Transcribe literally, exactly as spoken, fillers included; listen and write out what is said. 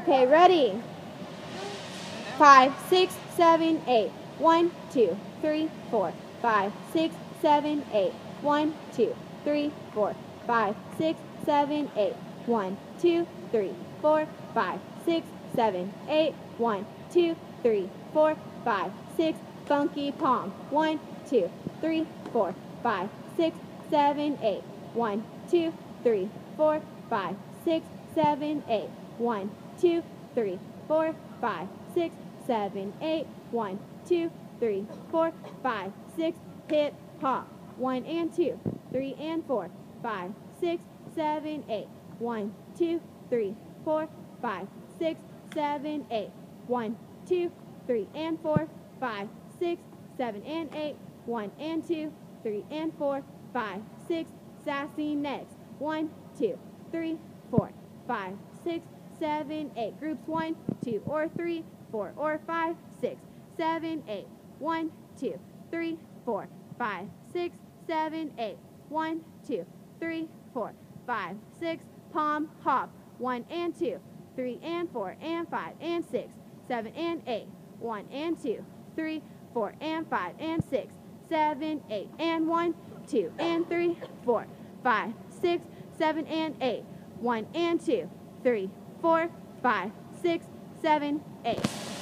Okay, ready? Five, six, seven, eight. One, two, three, four, five, six, seven, eight. One, two, three, four, five, six, seven, eight. One, two, three, four, five, six, seven, eight. One, two, three, four, five, six. Funky palm. One, two, three, four, five, six, seven, eight. One, two, three, four, five, six, seven, eight. One, two, three, four, five, six, seven, eight. One, two, three, four, five, six. Hip hop. One and two, three and four, five, six, seven, eight. One, two, three, four, five, six, seven, eight. One, two, three and four, five, six, seven and eight. One and two, three and four, five, six. Sassy next. One, two, three, four, five, six, seven, eight. Groups one, two, or three, four, or five, six, seven, eight. One, two, three, four, five, six, seven, eight. One, two, three, four, five, six. Palm hop. One and two, three and four and five and six, seven and eight. One and two, three, four and five and six, seven, eight. And one, two and three, four, five, six, seven and eight. One and two, three, four, five, six, seven, eight.